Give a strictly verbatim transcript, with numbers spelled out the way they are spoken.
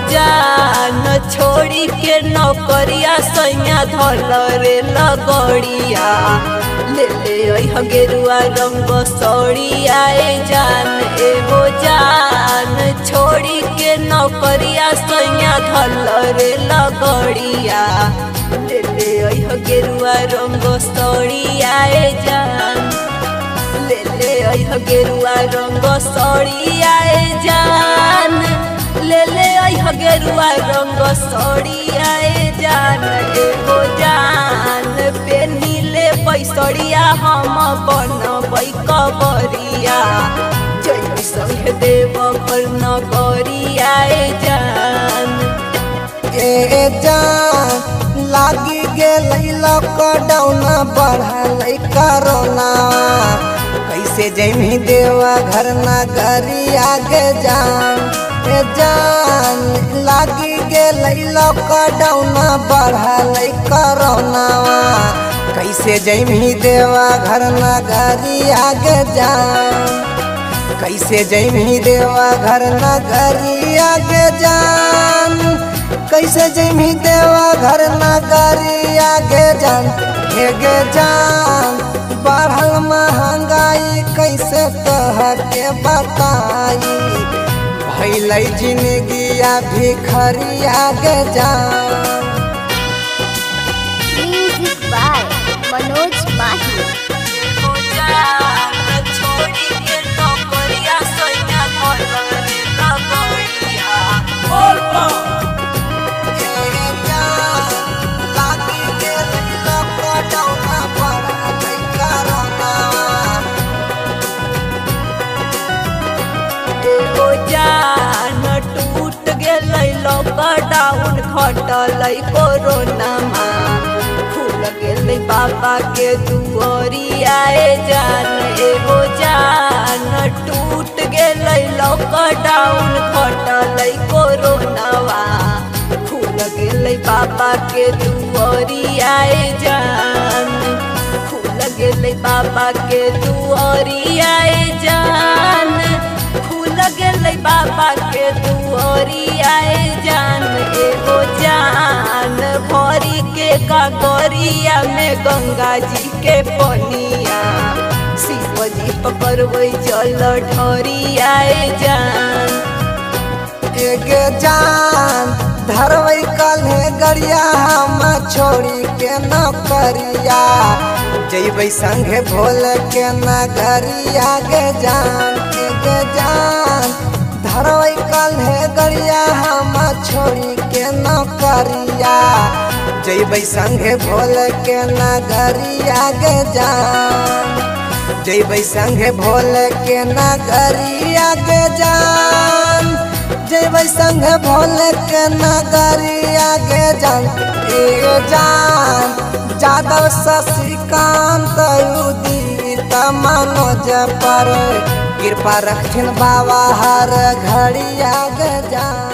जान छोड़ी के नौकरिया सैया धल रे लगड़िया ले ले गेरुआ रंग सड़िया जान एगो जान छोड़ी के नौकरिया सैया धल रे लगड़िया ले ले गेरुआ रंग सड़िया जान ले ले गेरुआ रंग सड़िया जान ले ले गेरुआ रंग सड़िया जान एगो जान पेनिले पैसड़िया हम बनबै कबरिया जय संग देव घर नगरिया जान ए जान लागी गेल लॉकडाउन बढ़ल कोरोना कैसे जमी देवा घर नगरिया गे जान ए जान लागी गेल लॉकडाउन बढ़ल कोरोना कैसे जमी देवा घर नगरिया गे जान कैसे जमी देवा घर नगरिया गे जान कैसे जमी देवा घर नगरिया गे जान हे गे जान बढ़ल महंगाई कैसे तह के बताई भैलै जिंदगिया भिखरिया गे जान। म्यूजिक बाय मनोज माही। जान टूट गेलै लॉकडाउन घटलै कोरोना खुल गेलै बाबा के दुआरिया जान एगो जान टूट गेलै लॉकडाउन घटलै कोरोना खुल गेलै बाबा के दुआरिया जान खुल गेलै बाबा के दुआरिया जान गेलै बाबा के दुआरिया जान एगो जान भरी के गगरिया में गंगा जी के पनिया शिव जी पकड़बै जल ढरिया जान एगे जान धरबै कल्हे गरिया हम छोड़ी के नौकरिया जैबै संगे भोल के नगरिया गे जान एगे जान धरबै कल्हे गरिया हम छोड़ी के नौकरिया जैबै संगे भोल के नगरिया गे जान जैबै संगे भोल के नगरिया गे जान जैबै संगे भोल के नगरिया गे जान ए जान जादव शशिकांत उदित मनोज पर कृपा रखिन बाबा हर घड़िया गे जान।